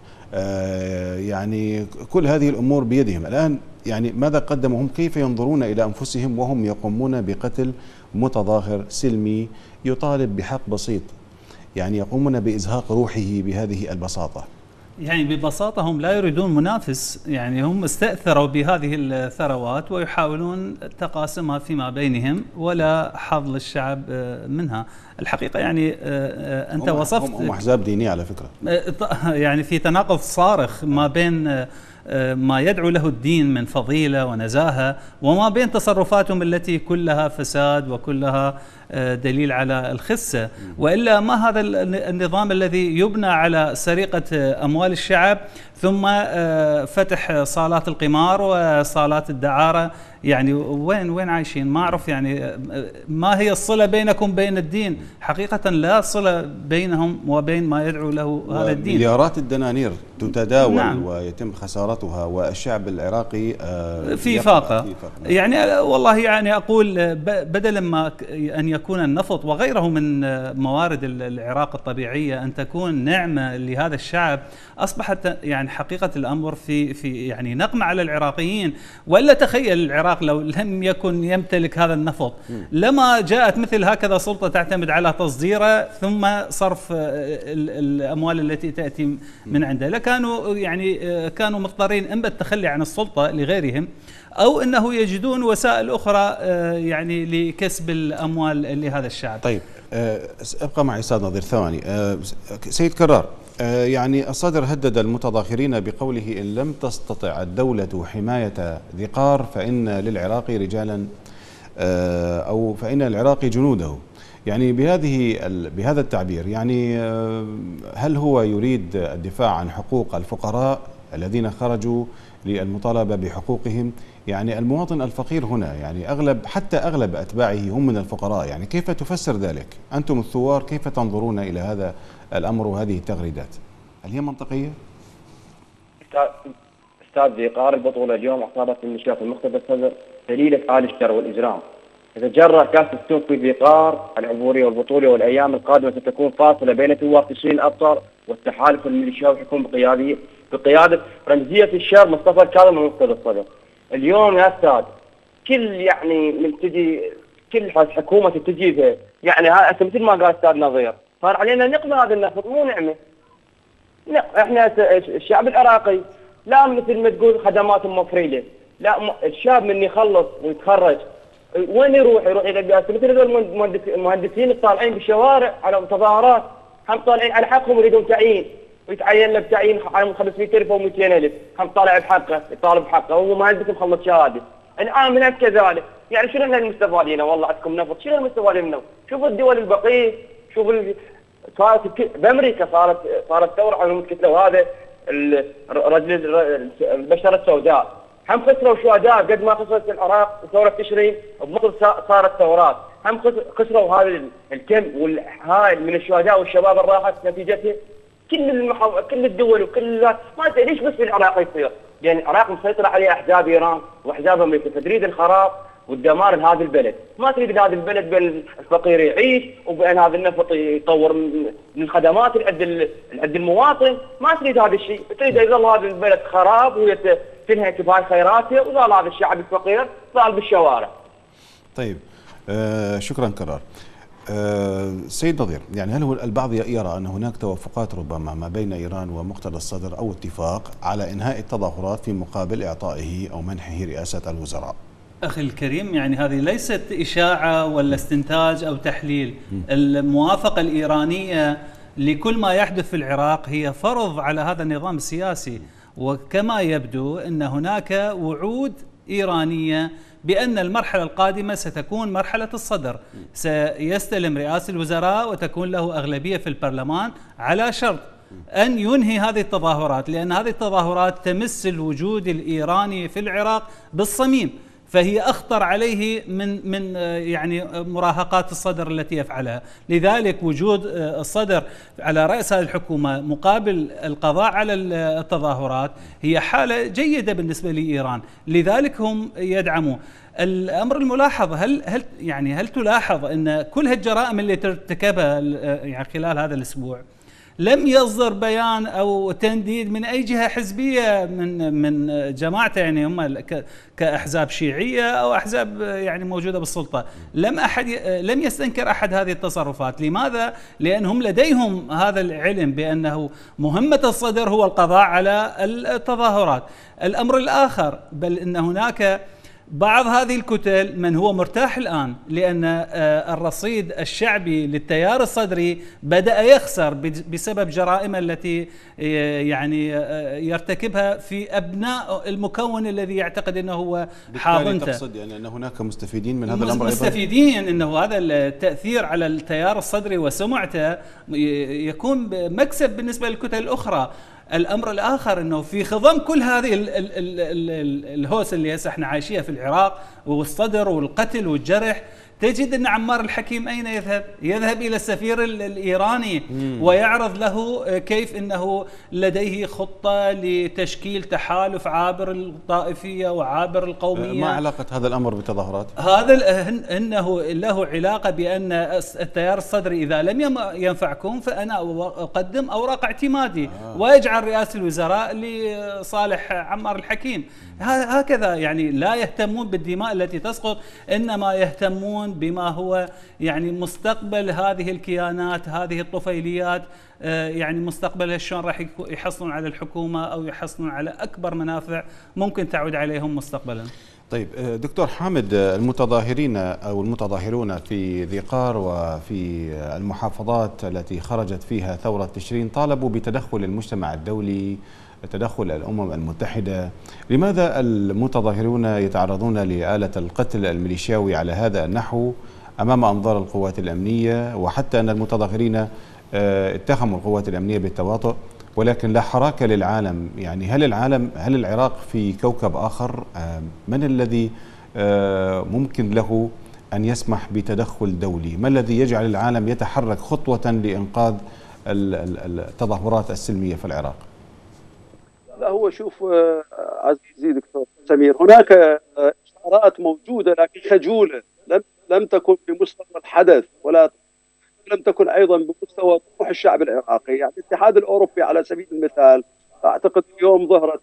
يعني كل هذه الأمور بيدهم. الآن يعني ماذا قدموا هم؟ كيف ينظرون إلى أنفسهم وهم يقومون بقتل متظاهر سلمي يطالب بحق بسيط، يعني يقومون بإزهاق روحه بهذه البساطة؟ يعني ببساطة هم لا يريدون منافس، يعني هم استأثروا بهذه الثروات ويحاولون تقاسمها فيما بينهم ولا حظ للشعب منها. الحقيقة يعني أنت وصفت هم أحزاب دينية على فكرة، يعني في تناقض صارخ ما بين ما يدعو له الدين من فضيلة ونزاهة وما بين تصرفاتهم التي كلها فساد وكلها دليل على الخسة. وإلا ما هذا النظام الذي يبنى على سرقة أموال الشعب ثم فتح صالات القمار وصالات الدعارة؟ يعني وين عايشين؟ ما أعرف يعني ما هي الصلة بينكم بين الدين؟ حقيقة لا صلة بينهم وبين ما يدعو له هذا الدين. مليارات الدنانير تتداول نعم. ويتم خسارتها والشعب العراقي في فاقة. يعني والله يعني أقول بدلا ما أن يكون النفط وغيره من موارد العراق الطبيعية أن تكون نعمة لهذا الشعب، أصبحت يعني حقيقة الأمر في يعني نقمة على العراقيين. وإلا تخيل العراق لو لم يكن يمتلك هذا النفط لما جاءت مثل هكذا سلطة تعتمد على تصديره ثم صرف الأموال التي تأتي من عنده، لكانوا يعني كانوا مضطرين إما التخلي عن السلطة لغيرهم أو أنه يجدون وسائل أخرى يعني لكسب الأموال لهذا الشعب. طيب ابقى معي أستاذ نظير ثواني. سيد كرار، يعني الصدر هدد المتظاهرين بقوله إن لم تستطع الدولة حماية ذي قار فإن للعراق رجالا أو فإن العراق جنوده. يعني بهذا التعبير يعني هل هو يريد الدفاع عن حقوق الفقراء الذين خرجوا للمطالبة بحقوقهم؟ يعني المواطن الفقير هنا يعني حتى أغلب أتباعه هم من الفقراء، يعني كيف تفسر ذلك؟ أنتم الثوار كيف تنظرون إلى هذا الأمر وهذه التغريدات؟ هل هي منطقية؟ أستاذ ذي قار البطولة اليوم أصابت الميليشيات المقتدى الصدر دليل أفعال الشر والإجرام. يتجرأ كاس السوق في ذي قار العبورية والبطولة، والأيام القادمة ستكون فاصلة بين ثوار تشرين الأبطال والتحالف الميليشياوي والحكومة بقيادة رمزية الشر مصطفى الكاظم والمقتدى الصدر. اليوم يا أستاذ كل يعني من تجي كل حكومة تجيبها يعني مثل ما قال أستاذ نظير صار علينا نقمة هذا النفط مو نعمة. احنا الشعب العراقي لا مثل ما تقول خدمات مفريدة، لا الشاب من يخلص ويتخرج وين يروح الى الرئاسه؟ مثل هذول المهندسين الطالعين بالشوارع على تظاهرات، هم طالعين على حقهم يريدون تعيين، ويتعين له بتعيين على 500,000 او 200,000، هم طالع بحقه، يطالب بحقه، هو مهندس مخلص شهاده. العاملات كذلك، يعني شنو المستفادين؟ والله عندكم نفط، شنو المستفادين منه؟ شوفوا الدول البقيه، شوفوا صارت بامريكا صارت ثوره على المتكتله، وهذا الرجل البشره السوداء، هم خسروا شهداء قد ما خسرت العراق ثوره تشرين، بمصر صارت ثورات، هم خسروا هذا الكم والهائل من الشهداء والشباب اللي راحت نتيجتها. كل الدول وكل ما ادري ليش بس في العراق يصير، لان العراق مسيطره عليه احزاب ايران واحزاب امريكا، تريد الخراب والدمار لهذا البلد، ما تريد هذا البلد بين الفقير يعيش وبين هذا النفط يطور من الخدمات عند المواطن، ما تريد هذا الشيء، تريد يظل هذا البلد خراب وهي تنهك بهاي خيراته، وظل هذا الشعب الفقير ظل بالشوارع. طيب شكرا كرار. سيد نظير، يعني هل هو البعض يرى أن هناك توافقات ربما ما بين إيران ومقتدى الصدر أو اتفاق على إنهاء التظاهرات في مقابل إعطائه أو منحه رئاسة الوزراء؟ أخي الكريم، يعني هذه ليست إشاعة ولا استنتاج أو تحليل. الموافقة الإيرانية لكل ما يحدث في العراق هي فرض على هذا النظام السياسي، وكما يبدو أن هناك وعود إيرانية بأن المرحلة القادمة ستكون مرحلة الصدر، سيستلم رئاسة الوزراء وتكون له أغلبية في البرلمان على شرط أن ينهي هذه التظاهرات، لأن هذه التظاهرات تمس الوجود الإيراني في العراق بالصميم، فهي أخطر عليه من يعني مراهقات الصدر التي يفعلها. لذلك وجود الصدر على رأس هذه الحكومة مقابل القضاء على التظاهرات هي حالة جيدة بالنسبة لإيران، لذلك هم يدعموا. الأمر الملاحظ، هل تلاحظ أن كل هالجرائم اللي ترتكبها يعني خلال هذا الأسبوع لم يصدر بيان او تنديد من اي جهه حزبيه من جماعته، يعني هم كاحزاب شيعيه او احزاب يعني موجوده بالسلطه، لم يستنكر احد هذه التصرفات. لماذا؟ لانهم لديهم هذا العلم بانه مهمه الصدر هو القضاء على التظاهرات. الامر الاخر، بل ان هناك بعض هذه الكتل من هو مرتاح الآن، لأن الرصيد الشعبي للتيار الصدري بدأ يخسر بسبب جرائم التي يعني يرتكبها في أبناء المكون الذي يعتقد أنه هو حاضنته. تقصد يعني أن هناك مستفيدين من هذا الأمر؟ مستفيدين، أنه هذا التأثير على التيار الصدري وسمعته يكون مكسب بالنسبة للكتل الأخرى. الأمر الآخر أنه في خضم كل هذه الهوس اللي هسه احنا عايشيها في العراق والصدر والقتل والجرح، تجد أن عمار الحكيم أين يذهب؟ يذهب إلى السفير الإيراني ويعرض له كيف أنه لديه خطة لتشكيل تحالف عابر الطائفية وعابر القومية. ما علاقة هذا الأمر بالتظاهرات؟ هذا أنه له علاقة بأن التيار الصدري إذا لم ينفعكم فأنا أقدم أوراق اعتمادي ويجعل رئاسة الوزراء لصالح عمار الحكيم. هكذا يعني لا يهتمون بالدماء التي تسقط، إنما يهتمون بما هو يعني مستقبل هذه الكيانات، هذه الطفيليات، يعني مستقبلها شلون راح يحصلون على الحكومة أو يحصلون على أكبر منافع ممكن تعود عليهم مستقبلا. طيب دكتور حامد، المتظاهرين أو المتظاهرون في ذي قار وفي المحافظات التي خرجت فيها ثورة تشرين طالبوا بتدخل المجتمع الدولي، تدخل الأمم المتحدة. لماذا المتظاهرون يتعرضون لآلة القتل الميليشياوي على هذا النحو أمام أنظار القوات الأمنية، وحتى أن المتظاهرين اتهموا القوات الأمنية بالتواطؤ، ولكن لا حراك للعالم؟ يعني هل العراق في كوكب آخر؟ من الذي ممكن له أن يسمح بتدخل دولي؟ ما الذي يجعل العالم يتحرك خطوة لإنقاذ التظاهرات السلمية في العراق؟ لا، هو شوف عزيزي دكتور سمير، هناك إشارات موجودة لكن خجولة، لم تكن بمستوى الحدث ولا لم تكن أيضا بمستوى طموح الشعب العراقي. يعني الاتحاد الأوروبي على سبيل المثال أعتقد اليوم ظهرت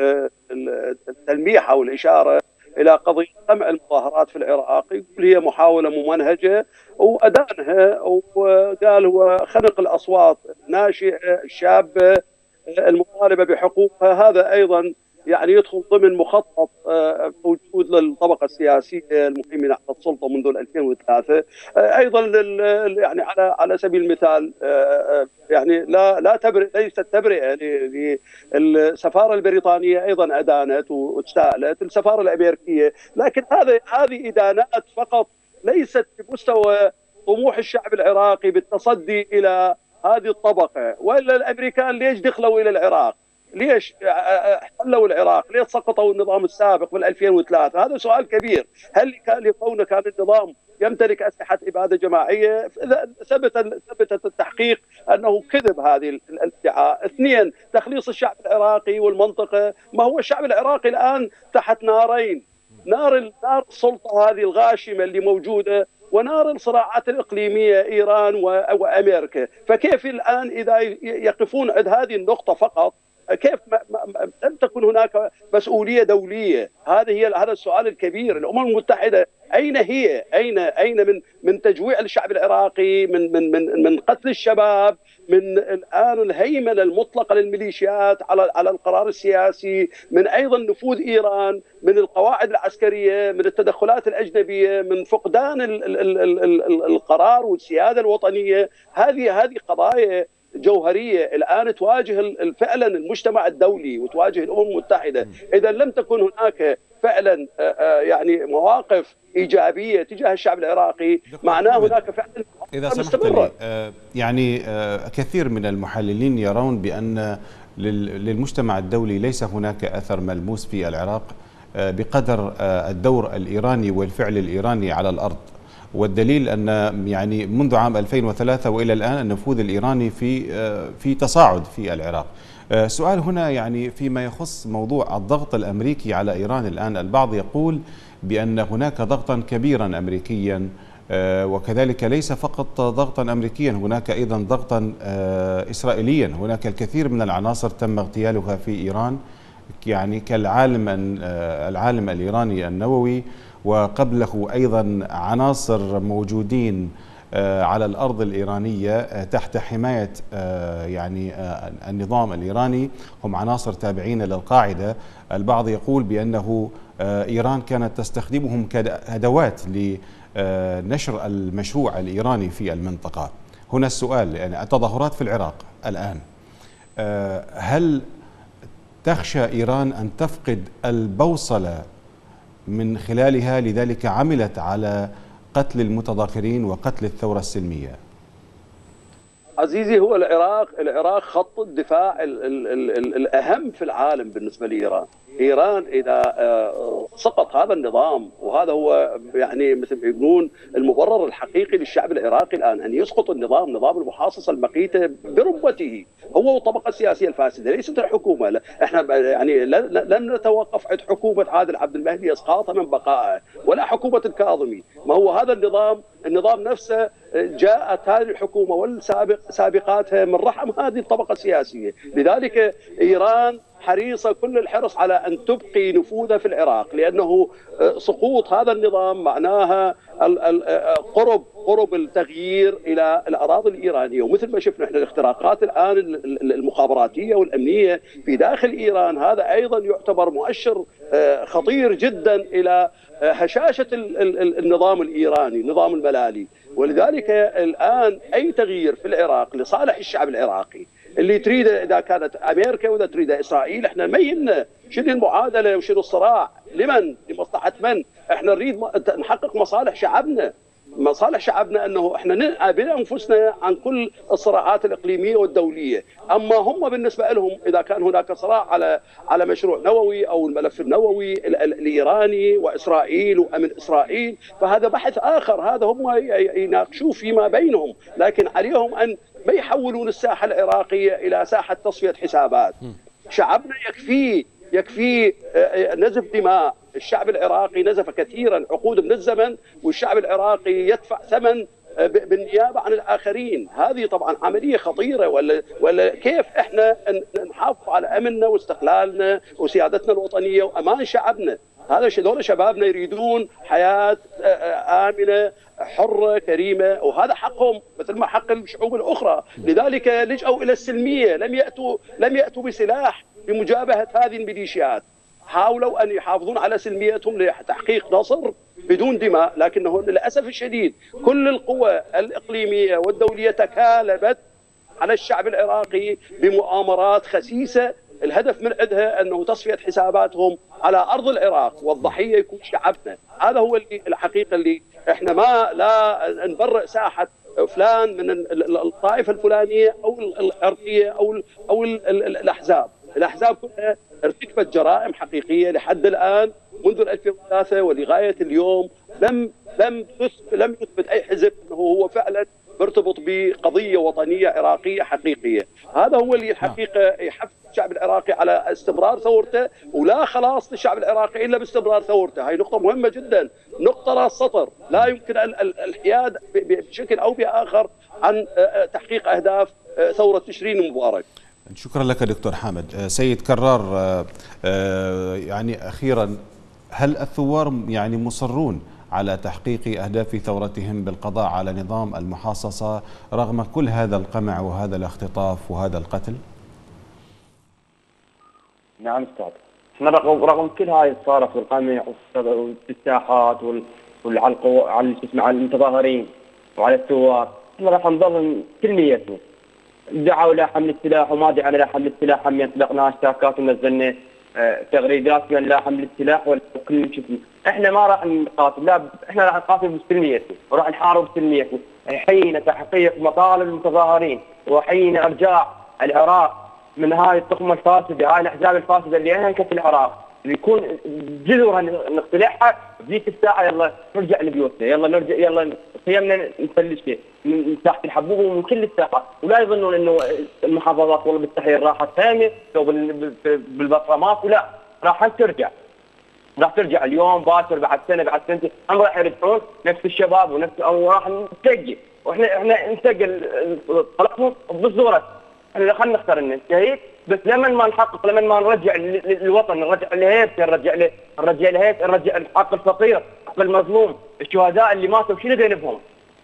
التلميح أو الإشارة إلى قضية قمع المظاهرات في العراق، يقول هي محاولة ممنهجة وأدانها، وقال هو خنق الأصوات الناشئة الشابة المطالبة بحقوقها. هذا أيضا يعني يدخل ضمن مخطط موجود للطبقه السياسيه المقيمين على السلطه منذ 2003. ايضا يعني على سبيل المثال يعني لا ليست تبرئه للسفاره البريطانيه، ايضا ادانت واستاءلت السفاره الامريكيه، لكن هذه ادانات فقط، ليست بمستوى طموح الشعب العراقي بالتصدي الى هذه الطبقه. والا الامريكان ليش دخلوا الى العراق؟ ليش احتلوا العراق؟ ليش سقطوا النظام السابق بال 2003؟ هذا سؤال كبير. هل لكونه كان النظام يمتلك اسلحه اباده جماعيه؟ ثبتت التحقيق انه كذب هذه الادعاء. اثنين، تخليص الشعب العراقي والمنطقه. ما هو الشعب العراقي الان تحت نارين، نار السلطه هذه الغاشمه اللي موجوده، ونار الصراعات الإقليمية إيران وأمريكا. فكيف الآن إذا يقفون عند هذه النقطة فقط؟ كيف لم تكن هناك مسؤولية دولية؟ هذا السؤال الكبير. الأمم المتحدة أين هي؟ أين من تجويع الشعب العراقي، من قتل الشباب، من الآن الهيمنة المطلقة للميليشيات على القرار السياسي، من أيضا نفوذ إيران، من القواعد العسكرية، من التدخلات الأجنبية، من فقدان القرار والسيادة الوطنية. هذه قضايا جوهرية الآن تواجه فعلا المجتمع الدولي وتواجه الأمم المتحدة. إذا لم تكن هناك فعلا يعني مواقف إيجابية تجاه الشعب العراقي، معناه هناك فعلا إذا سمحت لي يعني كثير من المحللين يرون بأن للمجتمع الدولي ليس هناك أثر ملموس في العراق بقدر الدور الإيراني والفعل الإيراني على الأرض. والدليل أن يعني منذ عام 2003 وإلى الآن النفوذ الإيراني في تصاعد في العراق. سؤال هنا يعني فيما يخص موضوع الضغط الأمريكي على إيران الآن، البعض يقول بأن هناك ضغطا كبيرا أمريكيا، وكذلك ليس فقط ضغطا أمريكيا، هناك أيضا ضغطا إسرائيليا. هناك الكثير من العناصر تم اغتيالها في إيران، يعني العالم الإيراني النووي، وقبله أيضا عناصر موجودين على الأرض الإيرانية تحت حماية يعني النظام الإيراني، هم عناصر تابعين للقاعدة. البعض يقول بأنه إيران كانت تستخدمهم كأدوات لنشر المشروع الإيراني في المنطقة. هنا السؤال، يعني التظاهرات في العراق الآن، هل تخشى إيران أن تفقد البوصلة من خلالها، لذلك عملت على قتل المتظاهرين وقتل الثورة السلمية؟ عزيزي، هو العراق خط الدفاع الأهم في العالم بالنسبة لإيران. إيران إذا سقط هذا النظام، وهذا هو يعني مثل ما يقولون المبرر الحقيقي للشعب العراقي الآن، أن يسقط نظام المحاصصة المقيتة برمته، هو والطبقة السياسية الفاسدة، ليست الحكومة. احنا يعني لن نتوقف عند حكومة عادل عبد المهدي إسقاطها من بقائه، ولا حكومة الكاظمي. ما هو هذا النظام نفسه جاءت هذه الحكومة والسابقاتها من رحم هذه الطبقة السياسية. لذلك إيران حريصة كل الحرص على أن تبقي نفوذها في العراق، لأنه سقوط هذا النظام معناها قرب التغيير إلى الأراضي الإيرانية. ومثل ما شفنا احنا الاختراقات الآن المخابراتية والأمنية في داخل إيران، هذا أيضا يعتبر مؤشر خطير جدا إلى هشاشة النظام الإيراني، النظام الملالي. ولذلك الآن أي تغيير في العراق لصالح الشعب العراقي اللي تريده، إذا كانت أمريكا وإذا تريده إسرائيل، إحنا ما يهمنا شنو المعادلة وشنو الصراع، لمصلحة من؟ إحنا نريد نحقق مصالح شعبنا، أنه إحنا نأبي أنفسنا عن كل الصراعات الإقليمية والدولية. أما هم بالنسبة لهم إذا كان هناك صراع على مشروع نووي أو الملف النووي الإيراني وإسرائيل وأمن إسرائيل، فهذا بحث آخر، هذا هم يناقشوه فيما بينهم، لكن عليهم أن ما يحولون الساحة العراقية إلى ساحة تصفية حسابات. شعبنا يكفي نزف دماء. الشعب العراقي نزف كثيرا عقود من الزمن، والشعب العراقي يدفع ثمن بالنيابة عن الآخرين. هذه طبعا عملية خطيرة. ولا كيف احنا نحافظ على أمننا واستقلالنا وسيادتنا الوطنية وأمان شعبنا؟ هذول شبابنا يريدون حياة آمنة حرة كريمة، وهذا حقهم مثل ما حق الشعوب الأخرى. لذلك لجأوا إلى السلمية، لم يأتوا بسلاح لمجابهة هذه الميليشيات. حاولوا أن يحافظون على سلميتهم لتحقيق نصر بدون دماء، لكنه للأسف الشديد كل القوى الإقليمية والدولية تكالبت على الشعب العراقي بمؤامرات خسيسة الهدف من عندها أنه تصفية حساباتهم على أرض العراق، والضحية يكون شعبنا. هذا هو الحقيقة اللي احنا ما لا نبرئ ساحة فلان من الطائفة الفلانية أو العرقية أو الأحزاب كلها ارتكبت جرائم حقيقية لحد الآن منذ 2003 ولغاية اليوم لم يثبت أي حزب أنه هو فعلا مرتبط بقضية وطنية عراقية حقيقية. هذا هو اللي الحقيقة يحفز الشعب العراقي على استمرار ثورته، ولا خلاص للشعب العراقي إلا باستمرار ثورته. هاي نقطة مهمة جدا، نقطة راس سطر، لا يمكن الحياد بشكل أو بآخر عن تحقيق أهداف ثورة تشرين المبارك. شكرا لك دكتور حامد. سيد كرار، يعني أخيرا، هل الثوار يعني مصرون على تحقيق أهداف ثورتهم بالقضاء على نظام المحاصصة رغم كل هذا القمع وهذا الاختطاف وهذا القتل؟ نعم استاذ، احنا رغم كل هاي صارت والقمع والساحات على المتظاهرين وعلى الثوار، احنا راح نظل سلميتنا. دعوا الى حمل السلاح وما دعنا الى حمل السلاح، هم يطلقنا هاشتاكات ونزلنا تغريدات من لا حمل السلاح وكل شيء. احنا ما راح نقاتل، لا احنا راح نقاتل بسلميتنا وراح نحارب بسلميتنا حين تحقيق مطالب المتظاهرين وحين ارجاع العراق من هاي الطقمه الفاسده، هاي الاحزاب الفاسده اللي انهكت العراق، يكون جذورها نقتلعها بذيك الساعه. يلا نرجع لبيوتنا، يلا نرجع، يلا خيمنا نفلشها من تحت الحبوب ومن كل الساحات، ولا يظنون انه المحافظات والله بالتحرير راحت خيمه او بالبصره ماكو، لا راح ترجع اليوم باكر بعد سنه بعد سنتين، هم راح يرجعون نفس الشباب ونفس، او راح نتسجل واحنا نسجل طلبهم بصوره احنا خلينا نختار الشهيد، بس لما ما نحقق، لما ما نرجع للوطن، نرجع لهيبته، نرجع حق الفقير، حق المظلوم، الشهداء اللي ماتوا شنو ذنبهم؟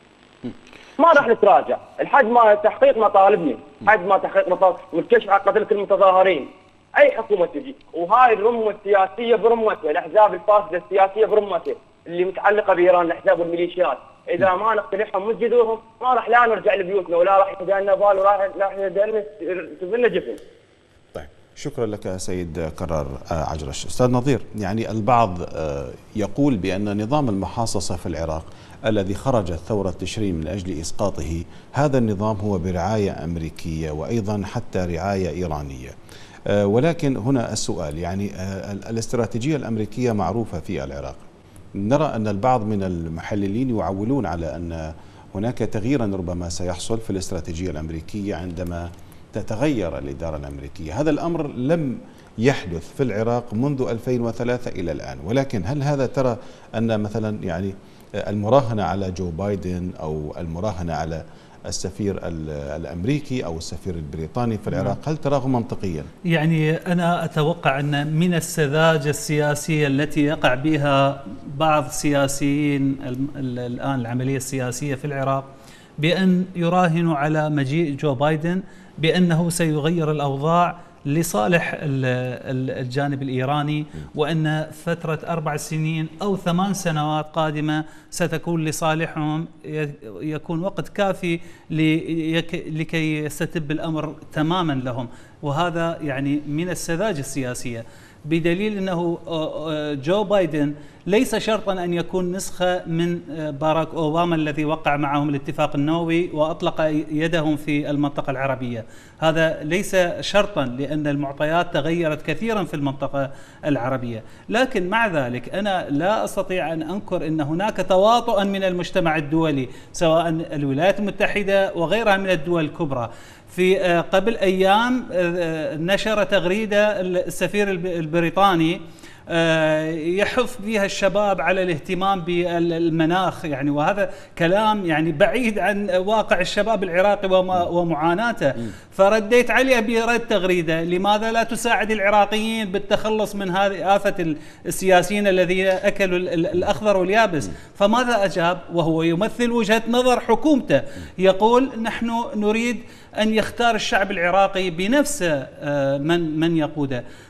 ما راح نتراجع لحد ما تحقيق مطالبنا، لحد ما تحقيق مطالب والكشف عن قتل كل المتظاهرين. اي حكومه تجي وهاي الرمه السياسيه برمتها، الاحزاب الفاسده السياسيه برمتها اللي متعلقه بايران، الاحزاب والميليشيات، اذا ما نقتلعهم من جذورهم ما راح لا نرجع لبيوتنا ولا راح يهدالنا بال ولا راح يهدالنا تظلنا جفن. طيب شكرا لك سيد كرار عجرش. استاذ نظير، يعني البعض يقول بان نظام المحاصصه في العراق الذي خرجت ثوره تشرين من اجل اسقاطه، هذا النظام هو برعايه امريكيه وايضا حتى رعايه ايرانيه. ولكن هنا السؤال، يعني الاستراتيجية الأمريكية معروفة في العراق، نرى أن البعض من المحللين يعولون على أن هناك تغييرا ربما سيحصل في الاستراتيجية الأمريكية عندما تتغير الإدارة الأمريكية. هذا الأمر لم يحدث في العراق منذ 2003 إلى الآن، ولكن هل هذا ترى أن مثلا يعني المراهنة على جو بايدن أو المراهنة على السفير الأمريكي أو السفير البريطاني في العراق، هل تراه منطقيا؟ يعني أنا أتوقع أن من السذاجة السياسية التي يقع بها بعض السياسيين الآن العملية السياسية في العراق بأن يراهنوا على مجيء جو بايدن بأنه سيغير الأوضاع لصالح الجانب الإيراني، وأن فترة 4 سنين أو 8 سنوات قادمة ستكون لصالحهم، يكون وقت كافي لكي يستتب الأمر تماما لهم. وهذا يعني من السذاجة السياسية، بدليل أنه جو بايدن ليس شرطا أن يكون نسخة من باراك أوباما الذي وقع معهم الاتفاق النووي وأطلق يدهم في المنطقة العربية. هذا ليس شرطا، لأن المعطيات تغيرت كثيرا في المنطقة العربية. لكن مع ذلك أنا لا أستطيع أن أنكر أن هناك تواطؤا من المجتمع الدولي، سواء الولايات المتحدة وغيرها من الدول الكبرى. في قبل أيام نشر تغريدة السفير البريطاني يحث بها الشباب على الاهتمام بالمناخ، يعني وهذا كلام يعني بعيد عن واقع الشباب العراقي ومعاناته. فرديت عليه برد تغريدة: لماذا لا تساعد العراقيين بالتخلص من هذه آفة السياسيين الذين أكلوا الأخضر واليابس؟ فماذا أجاب وهو يمثل وجهة نظر حكومته؟ يقول: نحن نريد أن يختار الشعب العراقي بنفسه من يقوده.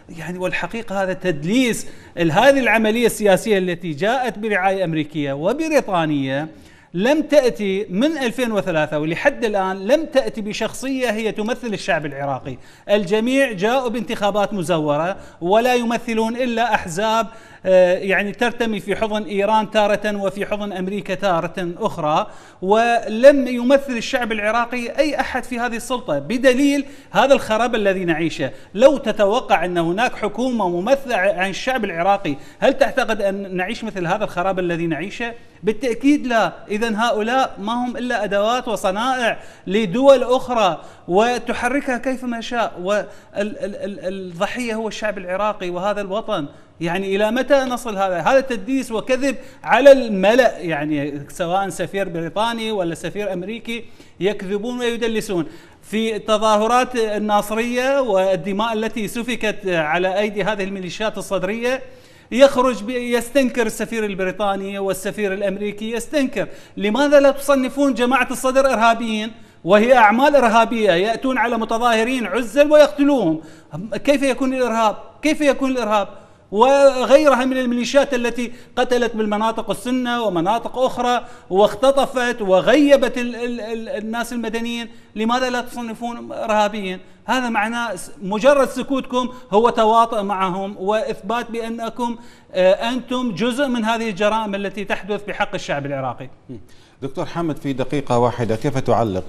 يعني والحقيقة هذا تدليس. هذه العملية السياسية التي جاءت برعاية أمريكية وبريطانية لم تأتي من 2003 ولحد الآن لم تأتي بشخصية هي تمثل الشعب العراقي. الجميع جاءوا بانتخابات مزورة ولا يمثلون إلا أحزاب يعني ترتمي في حضن إيران تارة وفي حضن أمريكا تارة أخرى، ولم يمثل الشعب العراقي أي أحد في هذه السلطة، بدليل هذا الخراب الذي نعيشه. لو تتوقع أن هناك حكومة ممثلة عن الشعب العراقي، هل تعتقد أن نعيش مثل هذا الخراب الذي نعيشه؟ بالتأكيد لا. إذن هؤلاء ما هم إلا أدوات وصنائع لدول أخرى وتحركها كيفما شاء، والضحية هو الشعب العراقي وهذا الوطن. يعني إلى متى نصل هذا تدليس وكذب على الملأ، يعني سواء سفير بريطاني ولا سفير أمريكي يكذبون ويدلسون. في تظاهرات الناصرية والدماء التي سفكت على أيدي هذه الميليشيات الصدرية يخرج يستنكر السفير البريطاني والسفير الأمريكي يستنكر. لماذا لا تصنفون جماعة الصدر إرهابيين وهي أعمال إرهابية، يأتون على متظاهرين عزل ويقتلوهم؟ كيف يكون الإرهاب؟ كيف يكون الإرهاب؟ وغيرها من الميليشيات التي قتلت بالمناطق السنة ومناطق أخرى واختطفت وغيبت الناس المدنيين، لماذا لا تصنفون إرهابيين؟ هذا معناه مجرد سكوتكم هو تواطؤ معهم وإثبات بأنكم أنتم جزء من هذه الجرائم التي تحدث بحق الشعب العراقي. دكتور حامد، في دقيقة واحدة كيف تعلق؟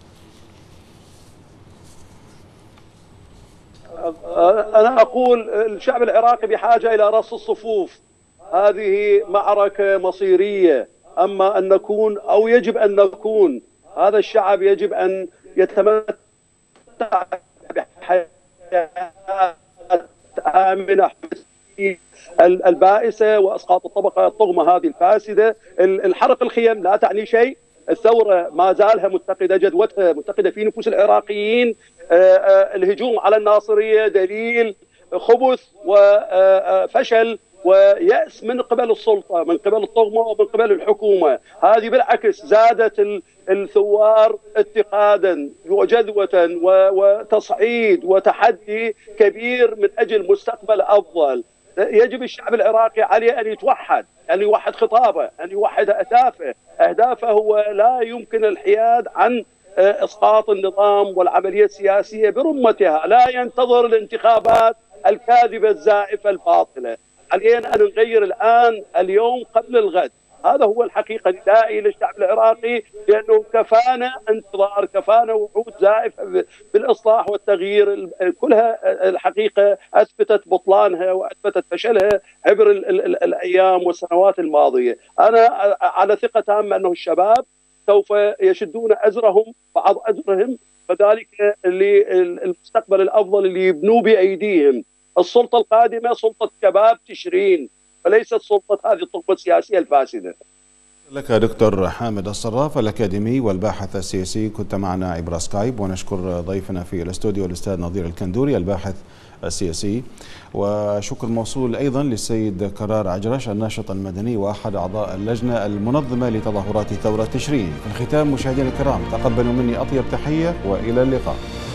أنا أقول الشعب العراقي بحاجة إلى رص الصفوف. هذه معركة مصيرية، أما أن نكون أو يجب أن نكون، هذا الشعب يجب أن يتمتع بحياة آمنة البائسة وإسقاط الطبقة الطغمة هذه الفاسدة. الحرق الخيم لا تعني شيء. الثورة ما زالها متقدة جدوتها، متقدة في نفوس العراقيين. الهجوم على الناصرية دليل خبث وفشل ويأس من قبل السلطة، من قبل الطغمة ومن قبل الحكومة. هذه بالعكس زادت الثوار اتقادا وجذوة وتصعيد وتحدي كبير من أجل مستقبل أفضل. يجب الشعب العراقي عليه أن يتوحد، أن يوحد خطابه، أن يوحد أهدافه هو لا يمكن الحياد عن إسقاط النظام والعملية السياسية برمتها. لا ينتظر الانتخابات الكاذبة الزائفة الباطلة. علينا أن نغير الآن، اليوم قبل الغد. هذا هو الحقيقة ندائي للشعب العراقي، لأنه كفانا انتظار، كفانا وعود زائفة بالإصلاح والتغيير. كلها الحقيقة أثبتت بطلانها وأثبتت فشلها عبر الأيام والسنوات الماضية. أنا على ثقة تامة أنه الشباب سوف يشدون أزرهم، بعض أزرهم، فذلك للمستقبل الأفضل اللي يبنوا بأيديهم. السلطة القادمة سلطة شباب تشرين وليست سلطة هذه الطغمة السياسية الفاسدة. لك دكتور حامد الصراف الأكاديمي والباحث السياسي، كنت معنا عبر سكايب، ونشكر ضيفنا في الاستوديو الأستاذ نظير الكندوري الباحث السياسي، وشكر موصول أيضا للسيد كرار عجرش الناشط المدني وأحد أعضاء اللجنة المنظمة لتظاهرات ثورة تشرين. في الختام مشاهدينا الكرام، تقبلوا مني أطيب تحية وإلى اللقاء.